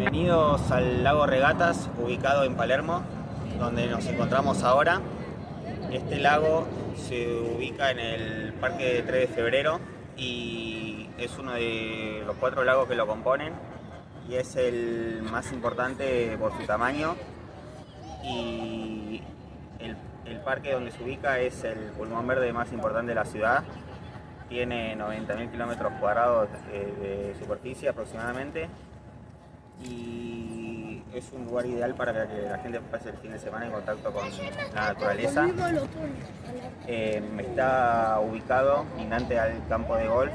Bienvenidos al lago Regatas, ubicado en Palermo, donde nos encontramos ahora. Este lago se ubica en el Parque 3 de Febrero y es uno de los 4 lagos que lo componen y es el más importante por su tamaño. Y el parque donde se ubica es el pulmón verde más importante de la ciudad. Tiene 90.000 kilómetros cuadrados de superficie aproximadamente y es un lugar ideal para que la gente pase el fin de semana en contacto con la naturaleza. Está ubicado lindante al campo de golf.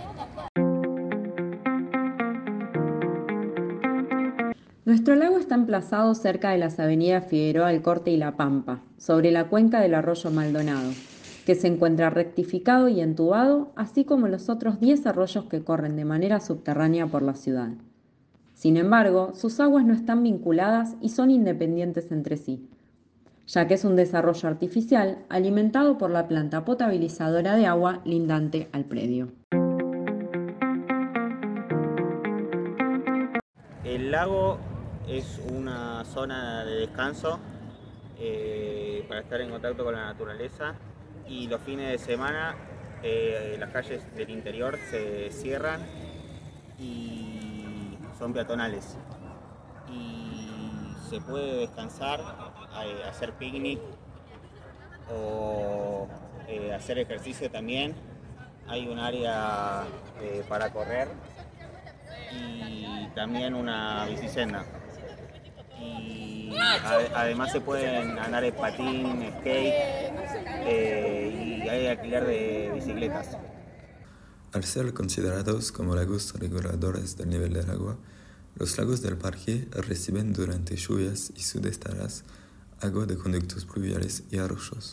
Nuestro lago está emplazado cerca de las avenidas Figueroa El Corte y La Pampa, sobre la cuenca del arroyo Maldonado, que se encuentra rectificado y entubado, así como los otros 10 arroyos que corren de manera subterránea por la ciudad. Sin embargo, sus aguas no están vinculadas y son independientes entre sí, ya que es un desarrollo artificial alimentado por la planta potabilizadora de agua lindante al predio. El lago es una zona de descanso para estar en contacto con la naturaleza, y los fines de semana las calles del interior se cierran y son peatonales y se puede descansar, hacer picnic o hacer ejercicio también. Hay un área para correr y también una bicisenda. Y además se pueden andar en patín, skate y hay alquiler de bicicletas. Al ser considerados como lagos reguladores del nivel del agua, los lagos del parque reciben durante lluvias y sudestadas agua de conductos pluviales y arroyos.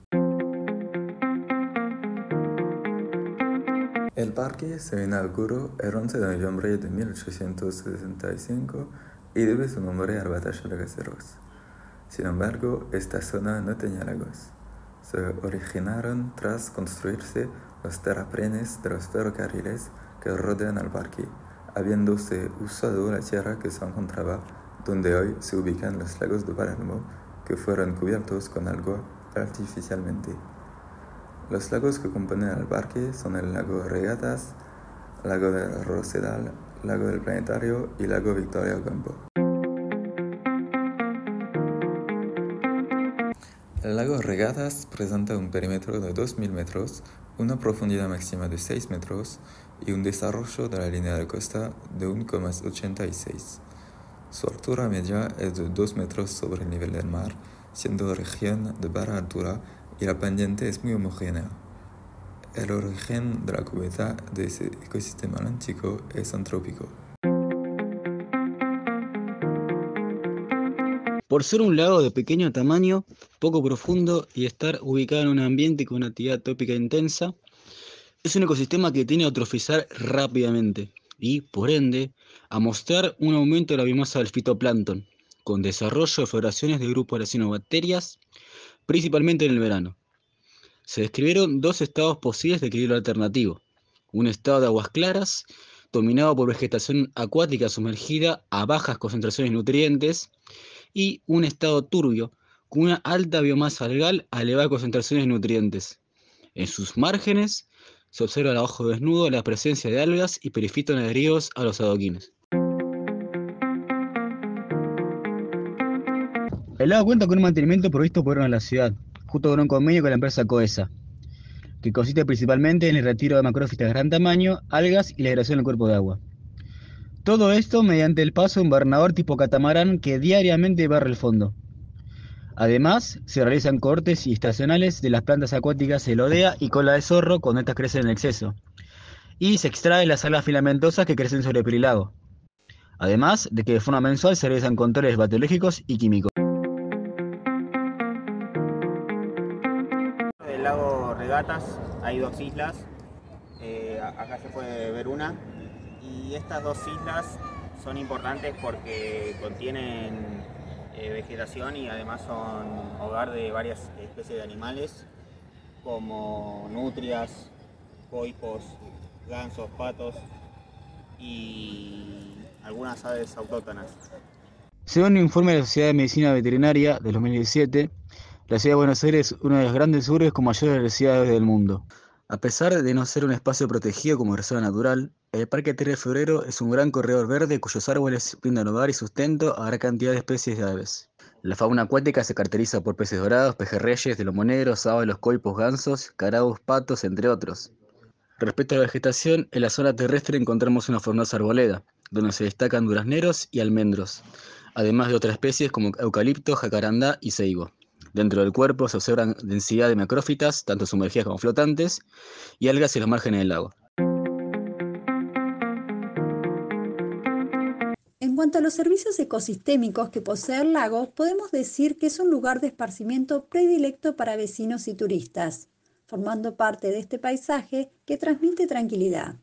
El parque se inauguró el 11 de noviembre de 1865 y debe su nombre a la batalla de Caseros. Sin embargo, esta zona no tenía lagos. Se originaron tras construirse los terraplenes de los ferrocarriles que rodean al parque, habiéndose usado la tierra que se encontraba donde hoy se ubican los lagos de Palermo, que fueron cubiertos con agua artificialmente. Los lagos que componen el parque son el lago Regatas, lago del Rosedal, lago del Planetario y lago Victoria Ocampo. El lago Regatas presenta un perímetro de 2.000 metros, una profundidad máxima de 6 metros y un desarrollo de la línea de costa de 1,86. Su altura media es de 2 metros sobre el nivel del mar, siendo región de baja altura y la pendiente es muy homogénea. El origen de la cubierta de ese ecosistema atlántico es antrópico. Por ser un lago de pequeño tamaño, poco profundo y estar ubicado en un ambiente con una actividad tópica intensa, es un ecosistema que tiende a eutrofizar rápidamente y, por ende, a mostrar un aumento de la biomasa del fitoplancton, con desarrollo de floraciones de grupos de cianobacterias, principalmente en el verano. Se describieron 2 estados posibles de equilibrio alternativo: un estado de aguas claras, dominado por vegetación acuática sumergida a bajas concentraciones de nutrientes, y un estado turbio, con una alta biomasa algal a elevadas concentraciones de nutrientes. En sus márgenes se observa a ojo desnudo la presencia de algas y perifitos adheridos a los adoquines. El lago cuenta con un mantenimiento provisto por la ciudad, junto con un convenio con la empresa Coesa, que consiste principalmente en el retiro de macrófitas de gran tamaño, algas y la degradación del cuerpo de agua. Todo esto mediante el paso de un barrenador tipo catamarán que diariamente barre el fondo. Además, se realizan cortes y estacionales de las plantas acuáticas elodea y cola de zorro cuando estas crecen en exceso, y se extraen las algas filamentosas que crecen sobre el pelilago. Además de que de forma mensual se realizan controles bacteriológicos y químicos. Del lago Regatas hay 2 islas, acá se puede ver una, y estas 2 islas son importantes porque contienen vegetación y además son hogar de varias especies de animales como nutrias, coipos, gansos, patos, y algunas aves autóctonas. Según un informe de la Sociedad de Medicina Veterinaria de 2017, la ciudad de Buenos Aires es una de las grandes urbes con mayor diversidad del mundo. A pesar de no ser un espacio protegido como reserva natural, el Parque 3 de Febrero es un gran corredor verde cuyos árboles brindan hogar y sustento a gran cantidad de especies de aves. La fauna acuática se caracteriza por peces dorados, pejerreyes, de lomo negro, sábalos, coipos, gansos, carabos, patos, entre otros. Respecto a la vegetación, en la zona terrestre encontramos una frondosa arboleda, donde se destacan durazneros y almendros, además de otras especies como eucalipto, jacarandá y ceibo. Dentro del cuerpo se observan densidad de macrófitas, tanto sumergidas como flotantes, y algas en los márgenes del lago. En cuanto a los servicios ecosistémicos que posee el lago, podemos decir que es un lugar de esparcimiento predilecto para vecinos y turistas, formando parte de este paisaje que transmite tranquilidad.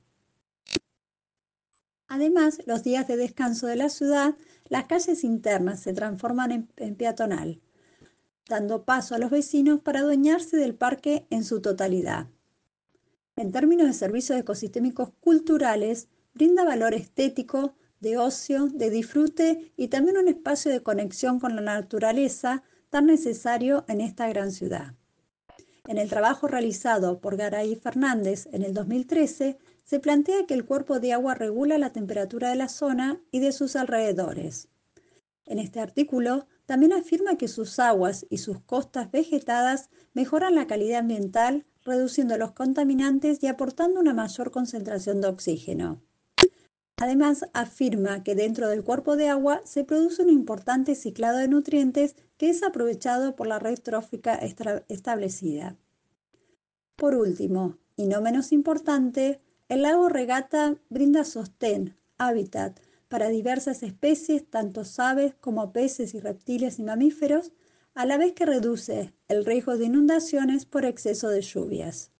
Además, los días de descanso de la ciudad, las calles internas se transforman en peatonal, dando paso a los vecinos para adueñarse del parque en su totalidad. En términos de servicios ecosistémicos culturales, brinda valor estético, de ocio, de disfrute y también un espacio de conexión con la naturaleza tan necesario en esta gran ciudad. En el trabajo realizado por Garay Fernández en el 2013, se plantea que el cuerpo de agua regula la temperatura de la zona y de sus alrededores. En este artículo, también afirma que sus aguas y sus costas vegetadas mejoran la calidad ambiental, reduciendo los contaminantes y aportando una mayor concentración de oxígeno. Además, afirma que dentro del cuerpo de agua se produce un importante ciclado de nutrientes que es aprovechado por la red trófica establecida. Por último, y no menos importante, el lago Regata brinda sostén, hábitat, para diversas especies, tanto aves como peces y reptiles y mamíferos, a la vez que reduce el riesgo de inundaciones por exceso de lluvias.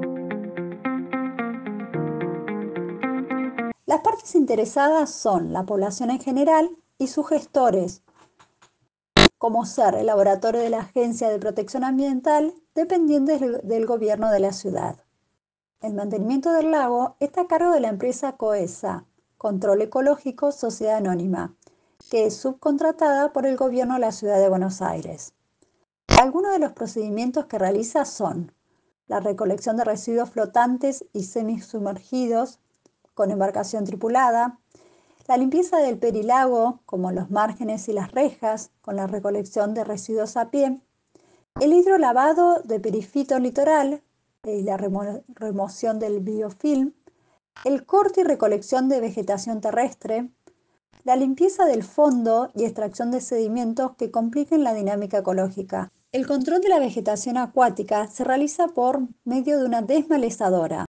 Las partes interesadas son la población en general y sus gestores, como ser el laboratorio de la Agencia de Protección Ambiental, dependiente del gobierno de la ciudad. El mantenimiento del lago está a cargo de la empresa COESA, Control Ecológico Sociedad Anónima, que es subcontratada por el gobierno de la ciudad de Buenos Aires. Algunos de los procedimientos que realiza son la recolección de residuos flotantes y semisumergidos con embarcación tripulada, la limpieza del perilago, como los márgenes y las rejas, con la recolección de residuos a pie, el hidrolavado de perifito litoral y la remoción del biofilm, el corte y recolección de vegetación terrestre, la limpieza del fondo y extracción de sedimentos que compliquen la dinámica ecológica. El control de la vegetación acuática se realiza por medio de una desmalezadora.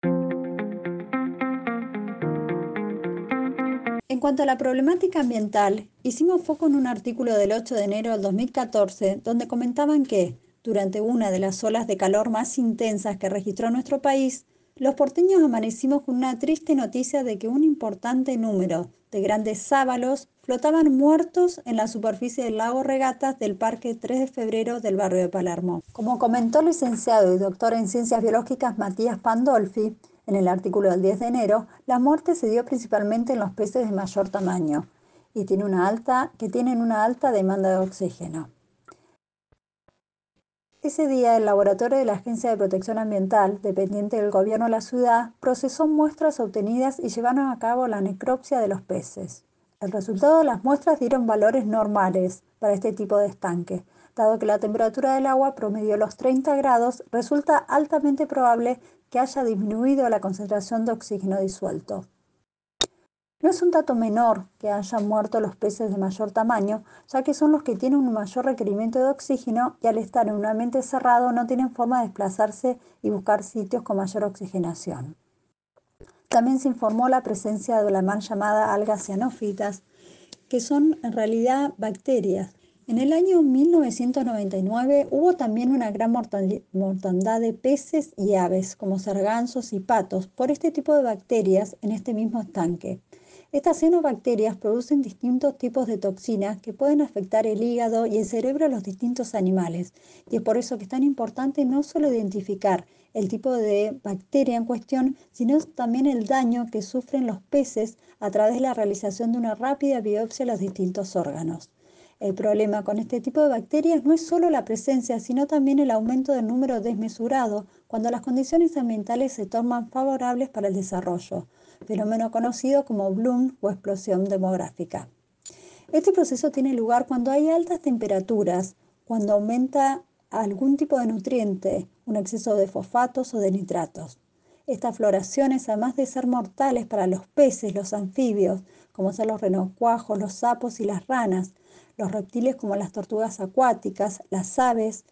En cuanto a la problemática ambiental, hicimos foco en un artículo del 8 de enero del 2014, donde comentaban que, durante una de las olas de calor más intensas que registró nuestro país, los porteños amanecimos con una triste noticia de que un importante número de grandes sábalos flotaban muertos en la superficie del lago Regatas del Parque 3 de Febrero del barrio de Palermo. Como comentó el licenciado y doctor en Ciencias Biológicas Matías Pandolfi, en el artículo del 10 de enero, la muerte se dio principalmente en los peces de mayor tamaño y tienen una alta demanda de oxígeno. Ese día, el laboratorio de la Agencia de Protección Ambiental, dependiente del gobierno de la ciudad, procesó muestras obtenidas y llevaron a cabo la necropsia de los peces. El resultado de las muestras dieron valores normales para este tipo de estanque. Dado que la temperatura del agua promedió los 30 grados, resulta altamente probable que haya disminuido la concentración de oxígeno disuelto. No es un dato menor que hayan muerto los peces de mayor tamaño, ya que son los que tienen un mayor requerimiento de oxígeno y al estar en un ambiente cerrado no tienen forma de desplazarse y buscar sitios con mayor oxigenación. También se informó la presencia de la mal llamada algas cianófitas, que son en realidad bacterias. En el año 1999 hubo también una gran mortandad de peces y aves, como sargansos y patos, por este tipo de bacterias en este mismo estanque. Estas cianobacterias producen distintos tipos de toxinas que pueden afectar el hígado y el cerebro de los distintos animales, y es por eso que es tan importante no solo identificar el tipo de bacteria en cuestión, sino también el daño que sufren los peces a través de la realización de una rápida biopsia de los distintos órganos. El problema con este tipo de bacterias no es solo la presencia, sino también el aumento del número desmesurado cuando las condiciones ambientales se tornan favorables para el desarrollo, fenómeno conocido como bloom o explosión demográfica. Este proceso tiene lugar cuando hay altas temperaturas, cuando aumenta algún tipo de nutriente, un exceso de fosfatos o de nitratos. Estas floraciones, además de ser mortales para los peces, los anfibios, como son los renacuajos, los sapos y las ranas, los reptiles como las tortugas acuáticas, las aves,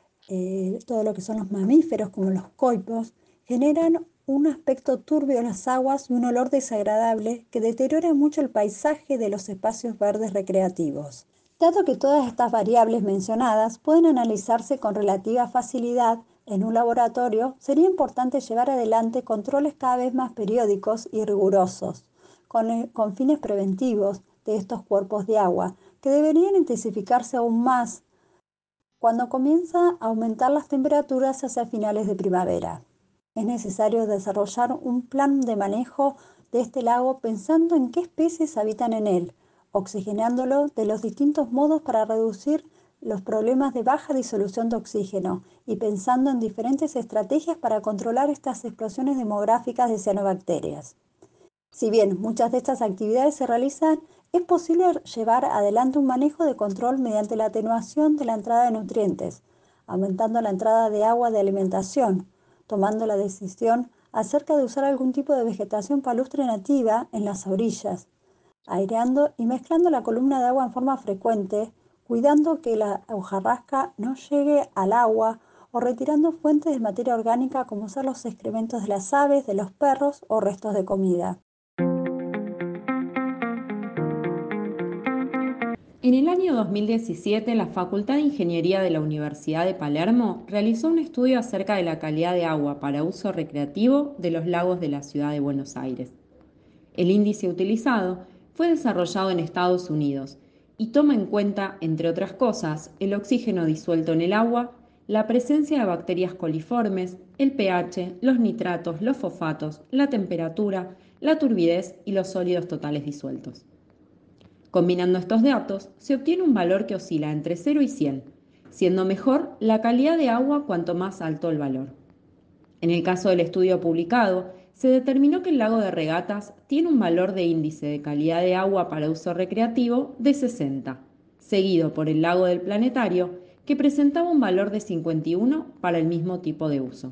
todo lo que son los mamíferos como los coipos, generan un aspecto turbio en las aguas y un olor desagradable que deteriora mucho el paisaje de los espacios verdes recreativos. Dado que todas estas variables mencionadas pueden analizarse con relativa facilidad en un laboratorio, sería importante llevar adelante controles cada vez más periódicos y rigurosos, con fines preventivos de estos cuerpos de agua, que deberían intensificarse aún más cuando comienza a aumentar las temperaturas hacia finales de primavera. Es necesario desarrollar un plan de manejo de este lago pensando en qué especies habitan en él, oxigenándolo de los distintos modos para reducir los problemas de baja disolución de oxígeno y pensando en diferentes estrategias para controlar estas explosiones demográficas de cianobacterias. Si bien muchas de estas actividades se realizan, es posible llevar adelante un manejo de control mediante la atenuación de la entrada de nutrientes, aumentando la entrada de agua de alimentación, tomando la decisión acerca de usar algún tipo de vegetación palustre nativa en las orillas, aireando y mezclando la columna de agua en forma frecuente, cuidando que la hojarasca no llegue al agua o retirando fuentes de materia orgánica como son los excrementos de las aves, de los perros o restos de comida. En el año 2017, la Facultad de Ingeniería de la Universidad de Palermo realizó un estudio acerca de la calidad de agua para uso recreativo de los lagos de la ciudad de Buenos Aires. El índice utilizado fue desarrollado en Estados Unidos y toma en cuenta, entre otras cosas, el oxígeno disuelto en el agua, la presencia de bacterias coliformes, el pH, los nitratos, los fosfatos, la temperatura, la turbidez y los sólidos totales disueltos. Combinando estos datos, se obtiene un valor que oscila entre 0 y 100, siendo mejor la calidad de agua cuanto más alto el valor. En el caso del estudio publicado, se determinó que el lago de Regatas tiene un valor de índice de calidad de agua para uso recreativo de 60, seguido por el lago del Planetario, que presentaba un valor de 51 para el mismo tipo de uso.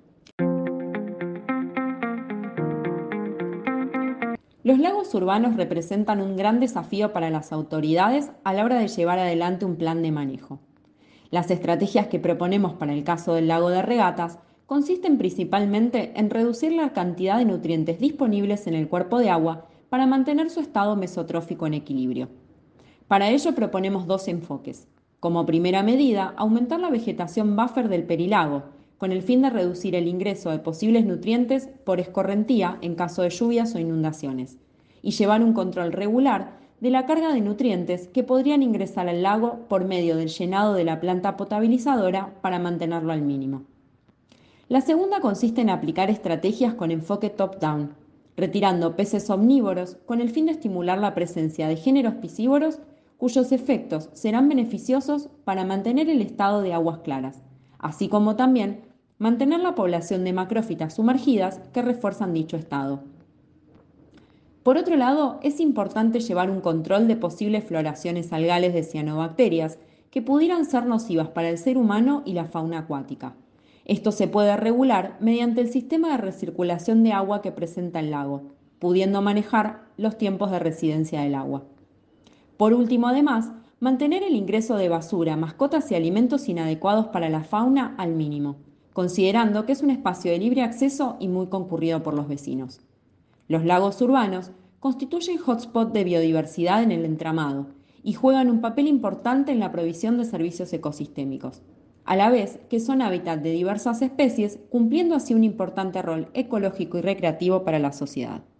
Los lagos urbanos representan un gran desafío para las autoridades a la hora de llevar adelante un plan de manejo. Las estrategias que proponemos para el caso del lago de Regatas consisten principalmente en reducir la cantidad de nutrientes disponibles en el cuerpo de agua para mantener su estado mesotrófico en equilibrio. Para ello proponemos dos enfoques. Como primera medida, aumentar la vegetación buffer del perilago, con el fin de reducir el ingreso de posibles nutrientes por escorrentía en caso de lluvias o inundaciones, y llevar un control regular de la carga de nutrientes que podrían ingresar al lago por medio del llenado de la planta potabilizadora para mantenerlo al mínimo. La segunda consiste en aplicar estrategias con enfoque top-down, retirando peces omnívoros con el fin de estimular la presencia de géneros piscívoros cuyos efectos serán beneficiosos para mantener el estado de aguas claras, así como también mantener la población de macrófitas sumergidas que refuerzan dicho estado. Por otro lado, es importante llevar un control de posibles floraciones algales de cianobacterias que pudieran ser nocivas para el ser humano y la fauna acuática. Esto se puede regular mediante el sistema de recirculación de agua que presenta el lago, pudiendo manejar los tiempos de residencia del agua. Por último, además, mantener el ingreso de basura, mascotas y alimentos inadecuados para la fauna al mínimo, considerando que es un espacio de libre acceso y muy concurrido por los vecinos. Los lagos urbanos constituyen hotspot de biodiversidad en el entramado y juegan un papel importante en la provisión de servicios ecosistémicos, a la vez que son hábitat de diversas especies, cumpliendo así un importante rol ecológico y recreativo para la sociedad.